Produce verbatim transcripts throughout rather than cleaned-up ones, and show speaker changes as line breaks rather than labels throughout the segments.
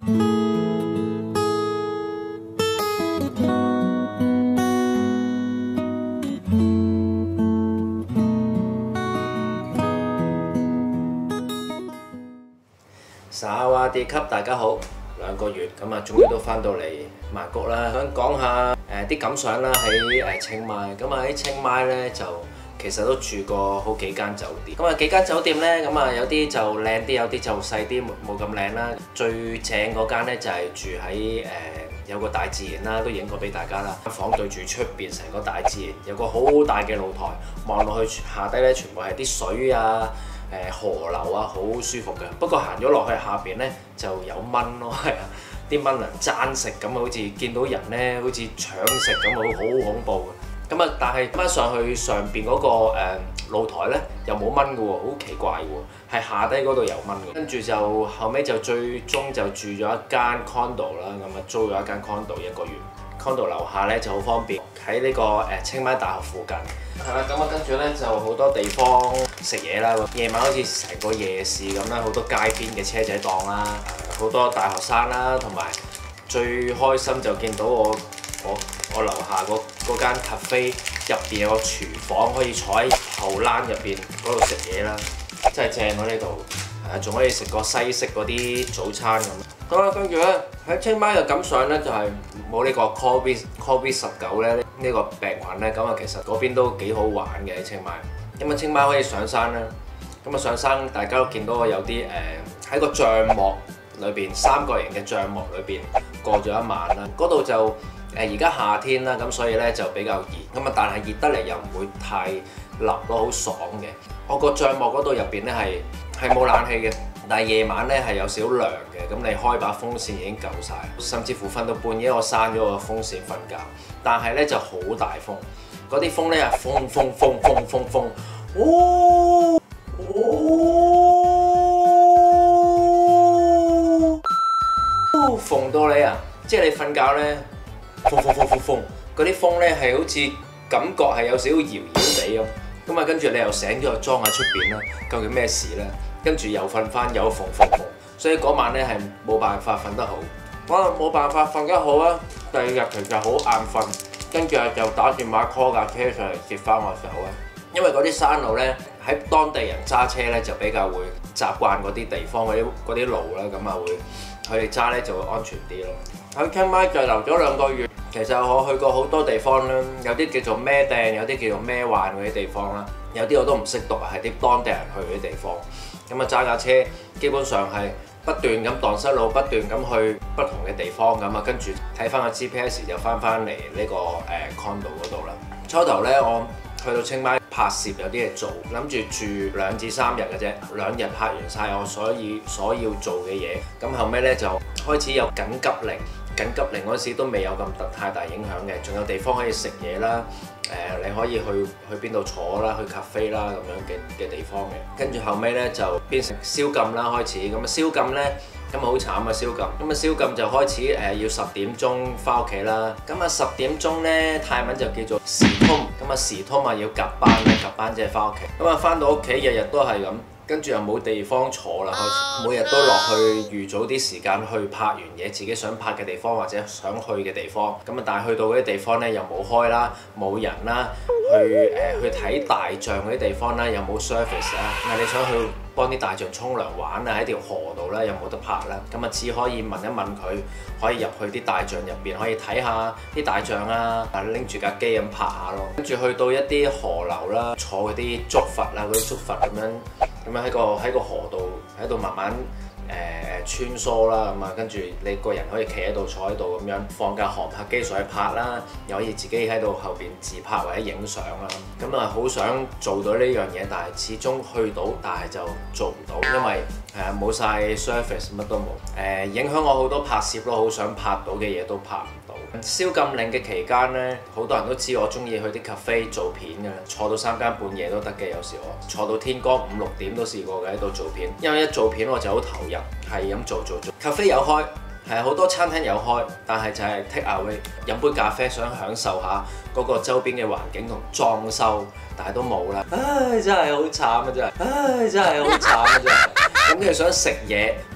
沙瓦迪卡，大家好，兩個月咁啊，終於都翻到嚟曼谷啦。想講下誒啲感想啦，喺誒清邁。咁啊喺清邁咧就其實都住過好幾間酒店。咁啊幾間酒店咧，咁啊有啲就靚啲，有啲就細啲，冇冇咁靚啦。最正嗰間咧就係住喺誒有個大自然啦，都影過俾大家啦。房對住出邊成個大自然，有個好大嘅露台，望落去下低咧全部係啲水啊。誒河流啊，好舒服嘅。不過行咗落去下邊咧就有蚊咯，係啊，啲蚊啊爭食咁啊，好似見到人咧好似搶食咁啊，好恐怖嘅。咁啊，但係翻上去上邊嗰個誒露台咧又冇蚊嘅喎，好奇怪嘅喎，係下低嗰度有蚊嘅。跟住就後尾就最終就住咗一間 condo 啦，咁啊租咗一間 condo 一個月。condo 樓下咧就好方便，喺呢個誒清邁大學附近。係啦，咁啊跟住咧就好多地方食嘢啦，夜晚好似成個夜市咁啦，好多街邊嘅車仔檔啦，好多大學生啦，同埋最開心就見到我我我樓下嗰嗰間 cafe 入邊有個廚房，可以坐喺後欄入邊嗰度食嘢啦，真係正喎呢度。誒仲可以食個西式嗰啲早餐咁。咁啦，跟住咧喺清邁嘅感想咧就係冇呢個 Covid Covid 十九咧呢個病菌咧，咁啊其實嗰邊都幾好玩嘅喺清邁。咁啊清邁可以上山啦，咁啊上山大家都見到有啲誒喺個帳幕裏邊三角形嘅帳幕裏邊過咗一晚啦。嗰度就誒而家夏天啦，咁所以咧就比較熱，咁啊但係熱得嚟又唔會太立咯，好爽嘅。我個帳幕嗰度入邊咧係係冇冷氣嘅。但係夜晚咧係有少涼嘅，咁你開把風扇已經夠晒，甚至乎瞓到半夜我閂咗個風扇瞓覺。但係咧就好大風，嗰啲風咧係風風風風風風，哦哦，風到你啊！即係你瞓覺咧，風風風風風，嗰啲風咧係好似感覺係有少少搖搖地咁。咁啊跟住你又醒咗，裝喺出邊啦，究竟咩事咧？跟住又瞓翻，又縫縫縫，所以嗰晚咧係冇辦法瞓得好。我冇辦法瞓得好啊！第二日其實好眼瞓，跟住就打電話 call 架車上嚟接翻我走啊。因為嗰啲山路咧，喺當地人揸車咧就比較會習慣嗰啲地方嗰啲嗰啲路啦，咁啊會佢哋揸咧就會安全啲咯。喺清邁就留咗兩個月，其實我去過好多地方啦，有啲叫做咩訂，有啲叫做咩環嗰啲地方啦，有啲我都唔識讀，係啲當地人去嗰啲地方。咁啊揸架車，基本上係不斷咁蕩失路，不斷咁去不同嘅地方咁啊，跟住睇翻個 G P S 就翻翻嚟呢個誒 condo 嗰度啦。初頭咧，我去到清邁拍攝有啲嘢做，諗住住兩至三日嘅啫，兩日拍完晒我所以所要做嘅嘢。咁後尾咧就開始有緊急令，緊急令嗰時都未有咁大太大影響嘅，仲有地方可以食嘢啦。誒、呃，你可以去去邊度坐啦，去 cafe 啦咁樣嘅嘅地方嘅。跟住後尾咧就變成宵禁啦，開始咁啊宵禁咧，咁啊好慘啊宵禁。咁啊宵禁就開始誒、呃、要十點鐘翻屋企啦。咁啊十點鐘咧泰文就叫做時通，咁啊時通啊要夾班嘅，夾班即係翻屋企。咁啊翻到屋企日日都係咁。跟住又冇地方坐啦，開始每日都落去預早啲時間去拍完嘢，自己想拍嘅地方或者想去嘅地方。咁啊，但係去到嗰啲地方咧又冇開啦，冇人啦，去誒、呃、去睇大象嗰啲地方啦，又冇 service 啦。咁啊，你想去幫啲大象沖涼玩啊，喺條河度咧又冇得拍啦。咁啊，只可以問一問佢，可以入去啲大象入邊，可以睇下啲大象啊，拎住架機咁拍下咯。跟住去到一啲河流啦，坐嗰啲竹筏啊，嗰啲竹筏咁樣。咁樣喺個喺個河度喺度慢慢誒誒、呃、穿梭啦，咁啊跟住你個人可以企喺度坐喺度咁樣放架航拍機上去拍啦，又可以自己喺度後邊自拍或者影相啦。咁啊好想做到呢樣嘢，但係始終去到，但係就做唔到，因為誒冇晒 service 乜都冇，誒、呃、影響我好多拍攝咯，好想拍到嘅嘢都拍唔到。宵禁令嘅期間咧，好多人都知我中意去啲 cafe 做片嘅，坐到三更半夜都得嘅，有時我坐到天光五六點都試過嘅喺度做片，因為一做片我就好投入，係咁做做做。cafe 有開，係好多餐廳有開，但係就係 take away， 飲杯咖啡想享受下嗰個周邊嘅環境同裝修，但係都冇啦。唉，真係好慘啊！真係，唉，真係好慘啊！真係。咁你想食嘢，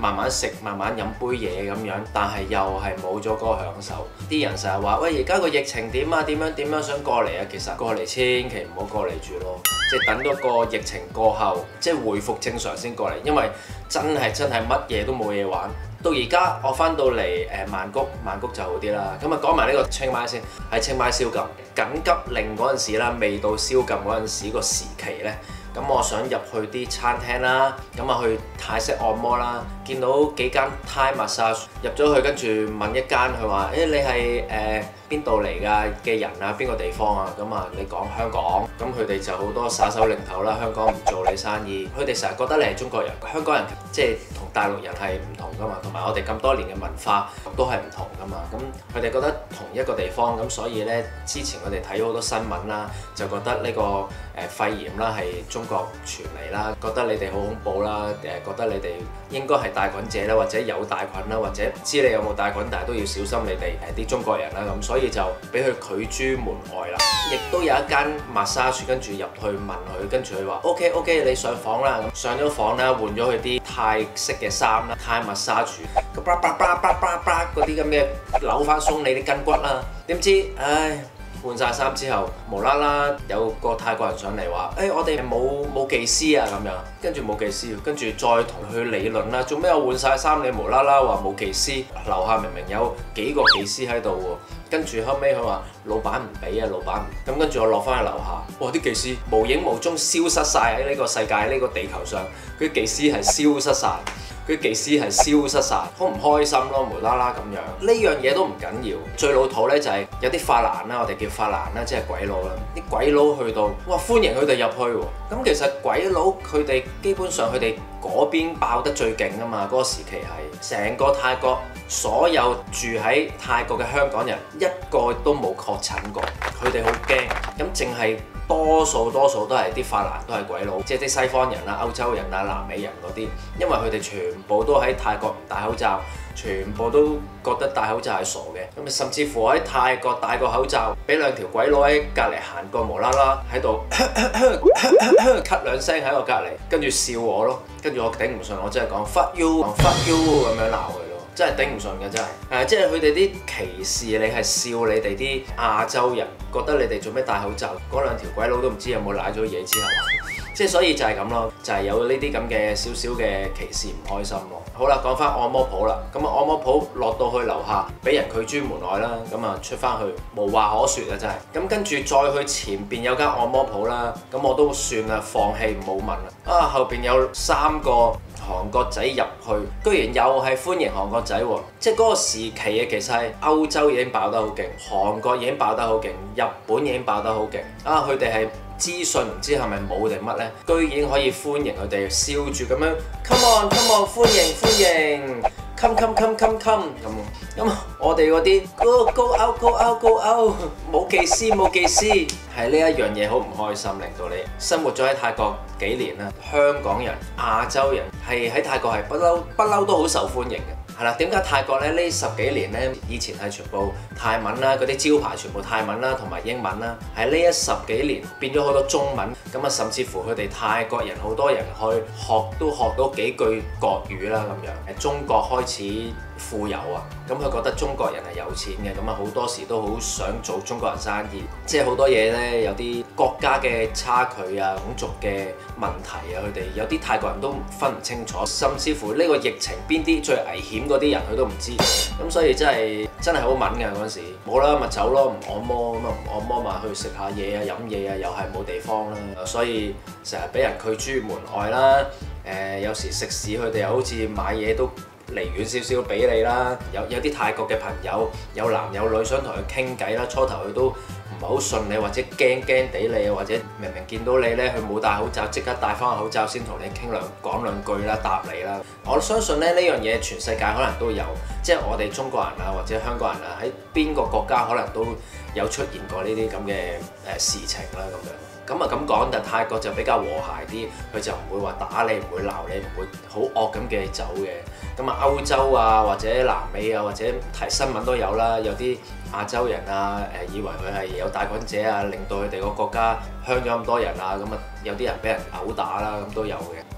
慢慢食，慢慢飲杯嘢咁樣，但係又係冇咗嗰個享受。啲人成日話：喂，而家個疫情點啊？點樣點樣想過嚟啊？其實過嚟千祈唔好過嚟住咯，即係等嗰個疫情過後，即係恢復正常先過嚟，因為真係真係乜嘢都冇嘢玩。到而家我翻到嚟誒曼谷，曼谷就好啲啦。咁啊講埋呢個清邁先，喺清邁宵禁緊急令嗰陣時啦，未到宵禁嗰陣時個時期咧。咁我想入去啲餐廳啦，咁啊去泰式按摩啦，見到幾間 Thai massage 入咗去，跟住問一間佢話：誒、欸、你係誒邊度嚟㗎嘅人啊？邊個地方啊？咁啊你講香港，咁佢哋就好多耍手擰頭啦。香港唔做你生意，佢哋成日覺得你係中國人，香港人即係同大陸人係唔同㗎嘛，同埋我哋咁多年嘅文化都係唔同㗎嘛。咁佢哋覺得同一個地方，咁所以咧之前佢哋睇好多新聞啦，就覺得呢個誒肺炎啦係中國傳嚟啦，覺得你哋好恐怖啦，誒覺得你哋應該係帶菌者啦，或者有帶菌啦，或者唔知你有冇帶菌，但係都要小心你哋誒啲中國人啦，咁所以就俾佢拒諸門外啦。亦都有一間 massage 跟住入去問佢，跟住佢話 OK OK 你上房啦，咁上咗房啦，換咗佢啲泰式嘅衫啦，泰 massage 個叭叭叭叭叭叭嗰啲咁嘅扭翻鬆你啲筋骨啦，點知唉〜換晒衫之後，無啦啦有個泰國人上嚟話：誒、欸、我哋冇冇技師啊咁樣，跟住冇技師，跟住再同佢理論啦。做咩我換晒衫你無啦啦話冇技師？樓下明明有幾個技師喺度喎。跟住後尾佢話老闆唔俾啊，老闆。咁跟住我落翻去樓下，哇！啲技師無影無蹤消失晒喺呢個世界呢、呢個地球上，佢啲技師係消失晒。佢技師係消失晒，好唔開心咯，無啦啦咁樣。呢樣嘢都唔緊要，最老土咧就係有啲法蘭啦，我哋叫法蘭啦，即係鬼佬啦。啲鬼佬去到，哇歡迎佢哋入去喎。咁其實鬼佬佢哋基本上佢哋嗰邊爆得最勁啊嘛，嗰個時期係成個泰國所有住喺泰國嘅香港人一個都冇確診過，佢哋好驚。咁淨係。多數多數都係啲法蘭都係鬼佬，即係啲西方人啊、歐洲人啊、南美人嗰啲，因為佢哋全部都喺泰國唔戴口罩，全部都覺得戴口罩係傻嘅。咁甚至乎喺泰國戴個口罩，俾兩條鬼佬喺隔離行過，無啦啦喺度咳兩聲喺我隔離，跟住笑我咯，跟住我頂唔順，我真係講 fuck you，fuck you 咁樣鬧佢。真係頂唔順嘅，真係誒、呃，即係佢哋啲歧視你係笑你哋啲亞洲人，覺得你哋做咩戴口罩？嗰兩條鬼佬都唔知有冇舐咗嘢之後，即係所以就係咁咯，就係、是、有呢啲咁嘅少少嘅歧視唔開心咯。好啦，講翻按摩鋪啦，咁啊按摩鋪落到去樓下，俾人拒諸門外啦，咁啊出翻去無話可説啊真係。咁跟住再去前邊有間按摩鋪啦，咁我都算啦，放棄冇問啦。啊後邊有三個韓國仔入去，居然又係歡迎韓國仔喎！即係嗰個時期嘅，其實係歐洲已經爆得好勁，韓國已經爆得好勁，日本已經爆得好勁。啊，佢哋係資訊唔知係咪冇定乜呢？居然可以歡迎佢哋，笑住咁樣 come on come on 歡迎歡迎 come come come come come 咁。咁我哋嗰啲 go go out go out go out 冇技師冇技師，係呢一樣嘢好唔開心，令到你生活咗喺泰國幾年啦。香港人、亞洲人係喺泰國係不嬲不嬲都好受歡迎嘅。係啦，點解泰國咧呢十幾年咧，以前係全部泰文啦，嗰啲招牌全部泰文啦，同埋英文啦，喺呢一十幾年變咗好多中文，咁啊甚至乎佢哋泰國人好多人去學都學到幾句國語啦咁樣。誒，中國開始富有啊，咁佢覺得中國人係有錢嘅，咁啊好多時都好想做中國人生意，即係好多嘢咧有啲國家嘅差距啊、種族嘅問題啊，佢哋有啲泰國人都分唔清楚，甚至乎呢個疫情邊啲最危險嗰啲人佢都唔知，咁所以真係真係好敏㗎嗰陣時，冇啦咪走咯，唔按摩咁啊唔按摩咪去食下嘢啊、飲嘢啊，又係冇地方啦，所以成日俾人拒諸門外啦。誒、呃、有時食肆佢哋又好似買嘢都離遠少少俾你啦，有有啲泰國嘅朋友有男有女想同佢傾偈啦，初頭佢都唔係好信你，或者驚驚地你，或者明明見到你咧，佢冇戴口罩，即刻戴翻個口罩先同你傾兩講兩句啦，答你啦。我相信咧呢樣嘢全世界可能都有，即係我哋中國人啊或者香港人啊喺邊個國家可能都有出現過呢啲咁嘅誒事情啦咁樣。咁啊咁講，但泰國就比較和諧啲，佢就唔會話打你，唔會鬧你，唔會好惡咁叫你走嘅。咁啊歐洲啊或者南美啊或者睇新聞都有啦，有啲亞洲人啊誒以為佢係有帶菌者啊，令到佢哋個國家香咗咁多人啊，咁啊有啲人俾人毆打啦，咁都有嘅。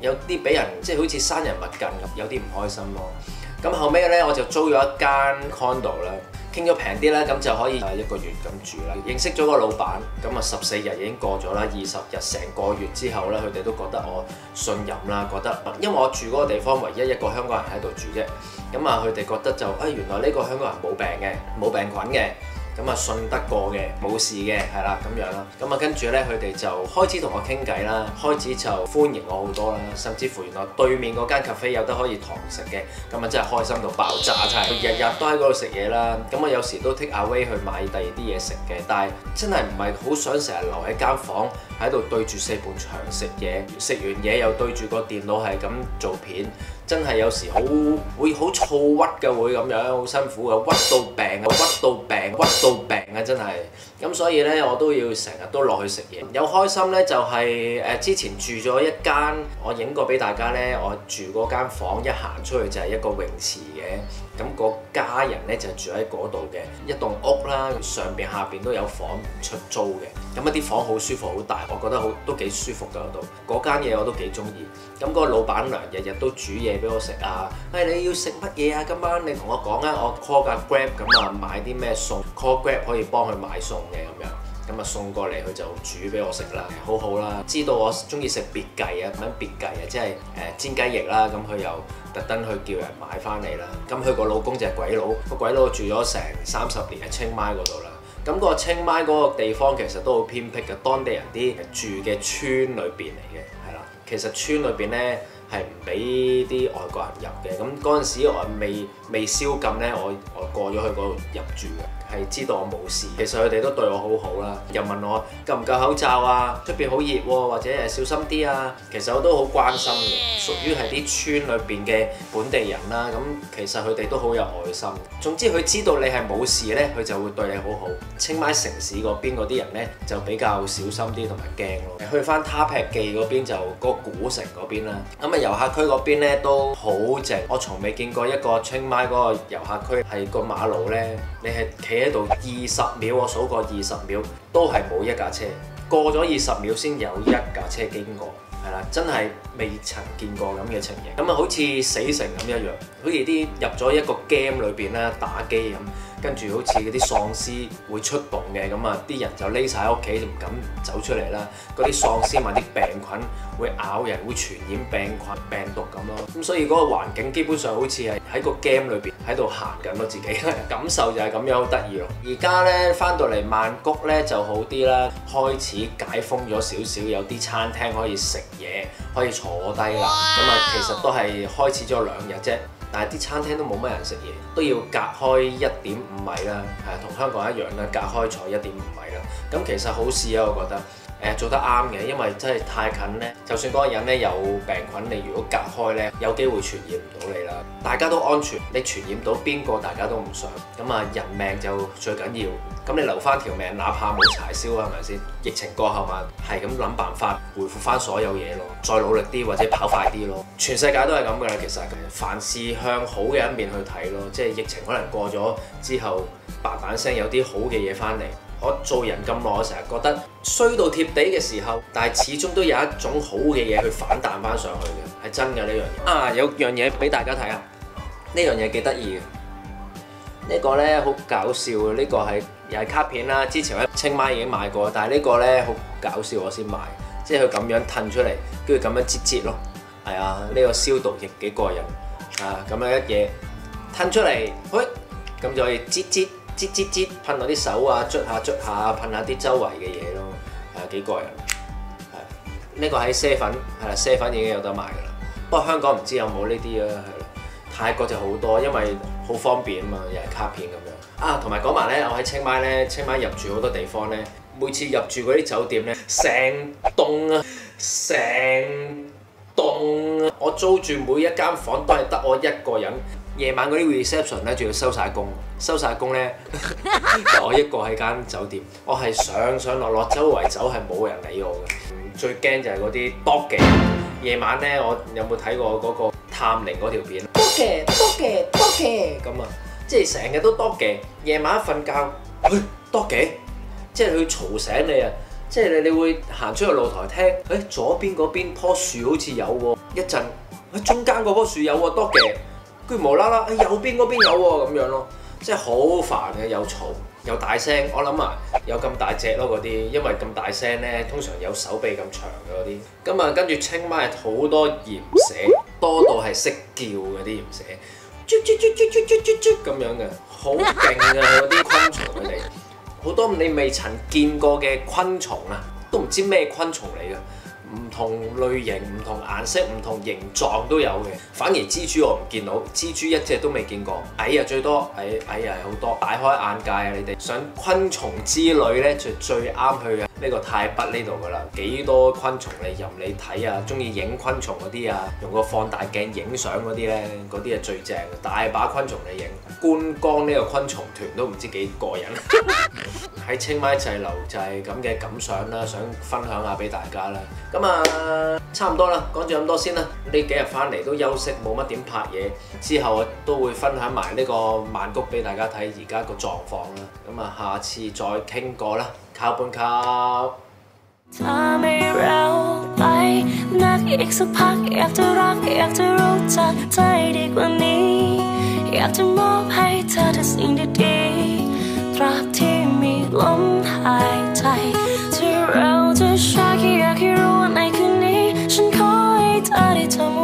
有啲俾人即係好似生人勿近咁，有啲唔開心咯。咁後尾咧我就租咗一間 condo 啦，傾咗平啲啦，咁就可以一個月咁住啦。認識咗個老闆，咁啊十四日已經過咗啦，二十日成個月之後咧，佢哋都覺得我信任啦，覺得因為我住嗰個地方唯一一個香港人喺度住啫，咁啊佢哋覺得就啊、哎、原來呢個香港人冇病嘅，冇病菌嘅。咁啊信得過嘅，冇事嘅，係啦咁樣啦。咁啊跟住咧，佢哋就開始同我傾偈啦，開始就歡迎我好多啦，甚至乎原來對面嗰間 cafe 有得可以堂食嘅，咁啊真係開心到爆炸，真係日日都喺嗰度食嘢啦。咁啊有時都 take away 去買第二啲嘢食嘅，但係真係唔係好想成日留喺間房喺度對住四埲牆食嘢，食完嘢又對住個電腦係咁做片。真係有時好會好躁鬱嘅，會咁樣好辛苦嘅，鬱到病啊，鬱到病，鬱到病啊，真係。咁所以咧，我都要成日都落去食嘢。有開心咧，就係誒之前住咗一間，我影過俾大家咧，我住嗰間房一行出去就係一個泳池嘅。咁嗰家人咧就住喺嗰度嘅一棟屋啦，上邊下邊都有房出租嘅。咁一啲房好舒服好大，我覺得好都幾舒服㗎嗰度。嗰間嘢我都幾中意。咁嗰個老闆娘日日都煮嘢俾我食啊！誒、哎、你要食乜嘢啊？今晚你同我講啊，我 call 架 Grab 咁啊，買啲咩餸 call Grab 可以幫佢買餸嘅咁樣。咁啊送過嚟佢就煮俾我食啦，好好啦。知道我中意食別計啊，咁樣別計啊，即係誒煎雞翼啦。咁佢又特登去叫人買翻嚟啦。咁佢個老公就係鬼佬，個鬼佬住咗成三十年喺清邁嗰度啦。咁個清邁嗰個地方其實都好偏僻嘅，當地人啲住嘅村裏邊嚟嘅，係啦。其實村裏邊咧係唔俾啲外國人入嘅。咁嗰陣時我未未宵禁咧，我我過咗去嗰度入住嘅。係知道我冇事，其實佢哋都對我好好啦，又問我夠唔夠口罩啊，出邊好熱喎，或者誒小心啲啊。其實我都好關心嘅，屬於係啲村裏邊嘅本地人啦。咁其實佢哋都好有愛心。總之佢知道你係冇事咧，佢就會對你好好。清邁城市嗰邊嗰啲人咧就比較小心啲同埋驚咯。去翻他劈記嗰邊就嗰個古城嗰邊啦。咁啊遊客區嗰邊咧都好靜，我從未見過一個清邁嗰個遊客區係個馬路咧，你係企喺度二十秒，我數過二十秒都係冇一架車，過咗二十秒先有一架車經過，係啦，真係未曾見過咁嘅情形。咁啊，好似死城咁一樣，好似啲入咗一個 game 裏邊咧打機咁，跟住好似嗰啲喪屍會出動嘅，咁啊啲人就匿晒喺屋企，就唔敢走出嚟啦。嗰啲喪屍或啲病菌會咬人，會傳染病菌病毒咁咯。咁所以嗰個環境基本上好似係喺個 game 裏邊喺度行緊咯，自己感受就係咁樣，好得意咯。而家咧翻到嚟曼谷咧就好啲啦，開始解封咗少少，有啲餐廳可以食嘢，可以坐低啦。咁啊，其實都係開始咗兩日啫。但係啲餐廳都冇乜人食嘢，都要隔開一點五米啦，係同香港一樣啦，隔開坐一點五米啦。咁其實好事啊，我覺得。誒做得啱嘅，因為真係太近咧，就算嗰個人咧有病菌，你如果隔開咧，有機會傳染唔到你啦。大家都安全，你傳染到邊個，大家都唔想。咁啊，人命就最緊要。咁你留翻條命，哪怕冇柴燒啊，係咪先？疫情過後嘛，係咁諗辦法恢復翻所有嘢咯，再努力啲或者跑快啲咯。全世界都係咁噶啦，其實凡事向好嘅一面去睇咯，即係疫情可能過咗之後，嘭嘭聲有啲好嘅嘢翻嚟。我做人咁耐，我成日覺得衰到貼地嘅時候，但係始終都有一種好嘅嘢去反彈翻上去嘅，係真嘅呢樣嘢。啊，有樣嘢俾大家睇下，呢樣嘢幾得意嘅。呢個咧好搞笑嘅，呢個係又係卡片啦。之前喺清邁已經買過，但係呢個咧好搞笑，我先買，即係佢咁樣褪出嚟，跟住咁樣擠擠咯。係啊，呢個消毒液幾過癮啊！咁樣一嘢褪出嚟，喂，咁就可以擠擠。擠擠擠噴落啲手啊，捽下捽下，噴下啲周圍嘅嘢咯，係幾過癮。係呢個喺啡粉，係啦，啡粉已經有得賣㗎啦。不過香港唔知有冇呢啲啊，係啦。泰國就好多，因為好方便啊嘛，又係卡片咁樣。啊，同埋講埋咧，我喺清邁咧，清邁入住好多地方咧，每次入住嗰啲酒店咧，成棟啊，成棟啊，我租住每一間房都係得我一個人。夜晚嗰啲 reception 咧，仲要收晒工，收晒工咧，我一個喺間酒店，我係上上落落周圍走係冇人理我嘅。最驚就係嗰啲 dog 夜晚咧，我有冇睇過嗰個探靈嗰條片 dog dog dog 咁啊，即係成日都 dog 夜晚一瞓覺，去 dog 即係佢嘈醒你啊！ 即係你你會行出去露台聽，誒、欸、左邊嗰邊棵樹好似有喎，一陣喺中間嗰棵樹有喎多嘅，跟住無啦啦，誒右邊嗰邊有喎咁樣咯，即係好煩嘅，又嘈又大聲。我諗啊，有咁大隻咯嗰啲，因為咁大聲咧，通常有手臂咁長嘅嗰啲。咁啊，跟住清邁好多鹽蛇，多到係識叫嗰啲鹽蛇，啾啾啾啾啾啾啾咁樣嘅，好勁啊嗰啲昆蟲佢哋。好多你未曾見過嘅昆蟲啊，都唔知咩昆蟲嚟嘅，唔同類型、唔同顏色、唔同形狀都有嘅。反而蜘蛛我唔見到，蜘蛛一隻都未見過。蟻啊最多，蟻蟻啊好多，大開眼界啊！你哋上昆蟲之旅咧，就最啱去嘅呢個泰北呢度噶啦，幾多昆蟲你任你睇啊！中意影昆蟲嗰啲啊，用個放大鏡影相嗰啲咧，嗰啲係最正嘅，大把昆蟲你影。觀光呢個昆蟲團都唔知幾過癮。喺清邁滯留就係咁嘅感想啦，想分享下俾大家啦。咁啊，差唔多啦，講住咁多先啦。呢幾日翻嚟都休息，冇乜點拍嘢。之後我都會分享埋呢個曼谷俾大家睇而家個狀況啦。咁啊，下次再傾過啦，靠半靠。ตราบที่มีลมหายใจที่เราจะใช้แค่อยากให้รู้ว่าในคืนนี้ฉันขอให้เธอได้ทำ